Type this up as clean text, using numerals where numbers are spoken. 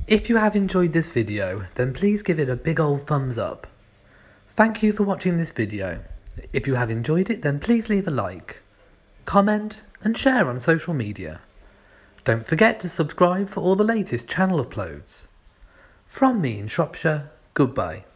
If you have enjoyed this video, then please give it a big old thumbs up. Thank you for watching this video. If you have enjoyed it, then please leave a like, comment and share on social media. Don't forget to subscribe for all the latest channel uploads. From me in Shropshire, goodbye.